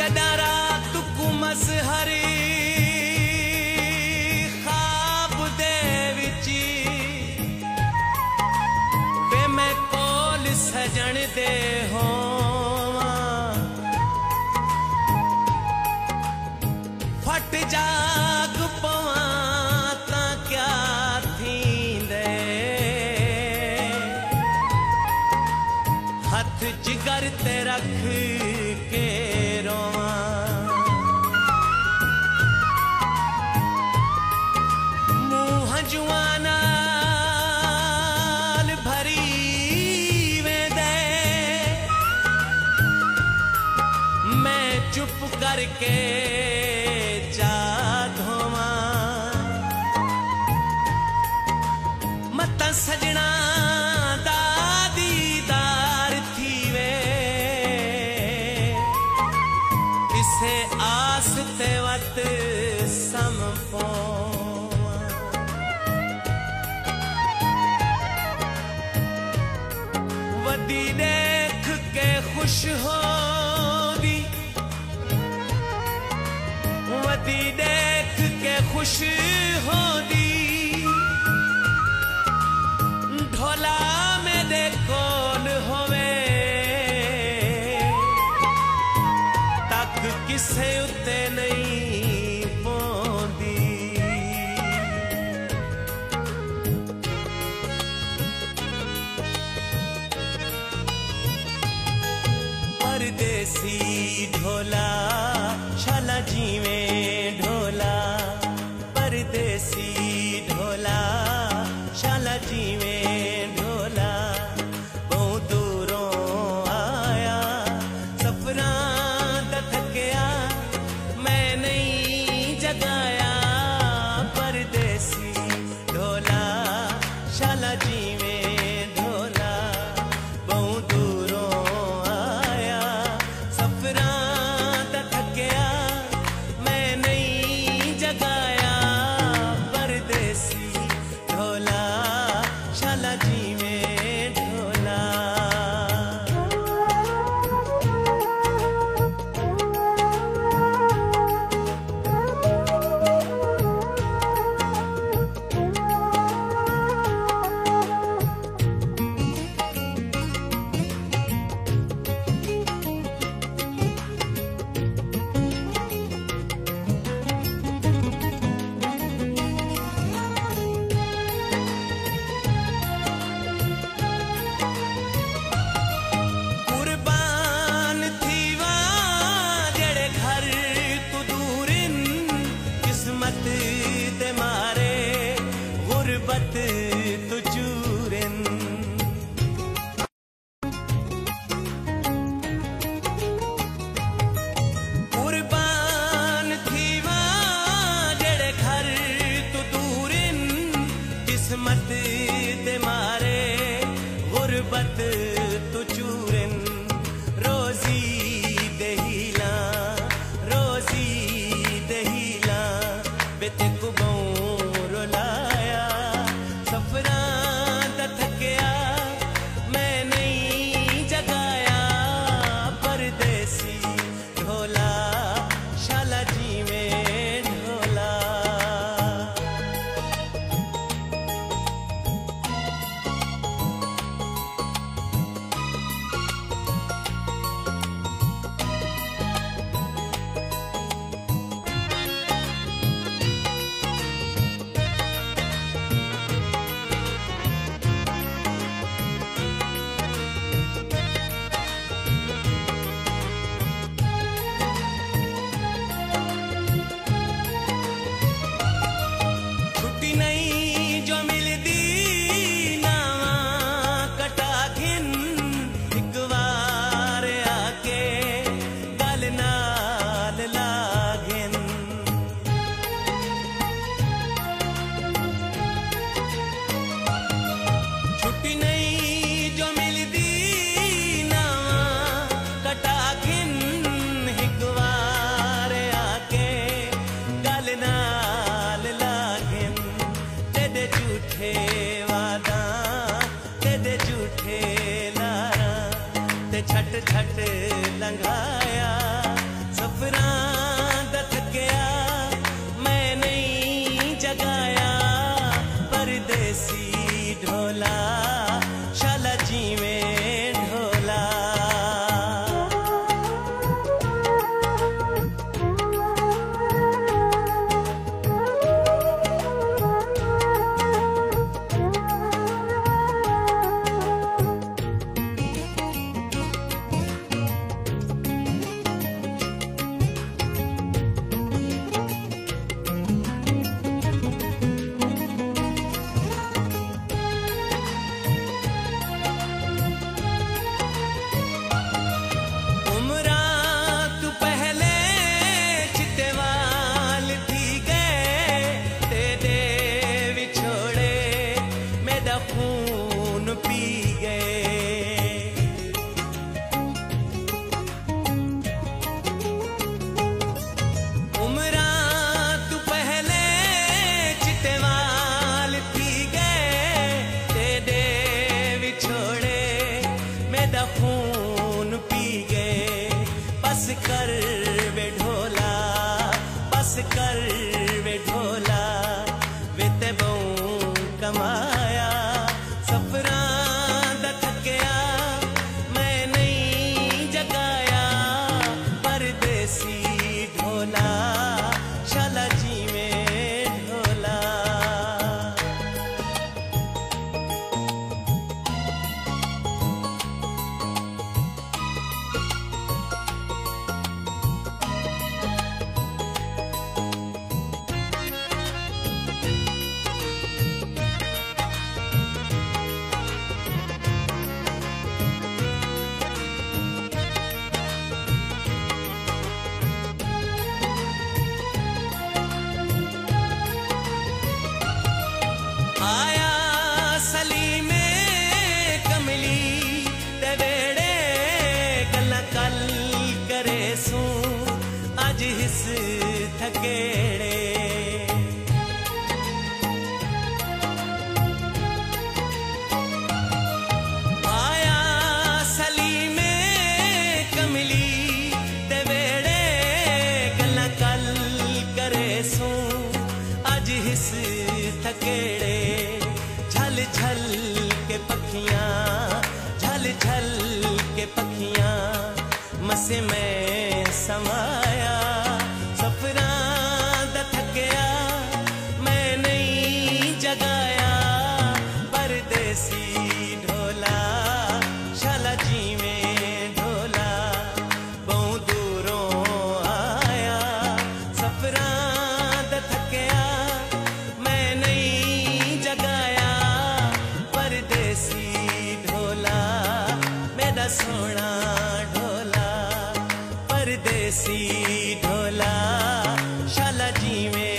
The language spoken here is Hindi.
जदा रात को मसहरी ख्वाब दे विची वे मैं कोल सजन दे होवां फट जाग पवां तां क्या थींदे हथ जिगर ते रख के रोवां मुंह हंजुआं नाल भरी वेंदे मैं चुप करके जा धोवां मत सजना दा दीदार थीवे इसे आस ते वत सम पोवां वदी देख के खुश हो दी वदी देख के खुश हो दी ढोला मेरे कोल होवे तक किसे उत्ते नहीं पोंदी परदेसी ढोला शाला जीवें ढोला परदेसी ढोला शाला जीवें ढोला बहुत दूरों आया सफरां दा थकिया मैं नहीं जगाया परदेसी ढोला शाला जीवें ढोला बहुत दूरों आया सफरां दा थकिया मैं नहीं जगाया परदेसी ढोला शाला जीवें ढोला कुर्बान थीवा जेड़े घर तू दूरिन किस्मत दे मारे गुरबत तू चूरिन कुर्बान थीवा जेड़े घर तू दूरिन किस्मत दे मारे गुरबत तू चूरिन रोजी दहीला बेते को बहु लाया सफरां दा थकिया मैं नहीं जगाया परदेसी ढोला शाला जीवें ढोला छुट्टी नहीं जो मिलदी नावा कटा घिन एक बार आके गल नाल लागेन छुट्टी नहीं जो मिलदी नावा कटा घिन एक बार आके गल नाल लागेन तेरे झूठे वादा तेरे झूठे लारा ते छट छट लंघाया सब सफरां दा थकिया मैं नहीं जगाया परदेसी ढोला शाला जीवें ढोला। खून पी गए उमरा तू पहले चितवाल थी गए तेरे विछोड़े मेरा खून पी गए। बस कर वे ढोला बस कर वे ढोला वे ते बहु कमाया सफरां दा थकिया मैं नहीं जगाया परदेसी ढोला शाला जीवें ढोला। आया सली में कमली ते वेड़े गल्ला कल करे सू अज हिस थकेड़े। आया सली में कमली ते वेड़े गल्ला कल करे सू अज हिस थकेड़े। झल झल के पखियां झल झल के पखियां मसे में समाया सफरां दा थकिया मैं नहीं जगाया परदेसी ढोला शाला जीवें ढोला। बहु दूरों आया सफरां दा थकिया मैं नहीं जगाया परदेसी ढोला मेरा सोना ढोला परदेसी ढोला शाला जीवें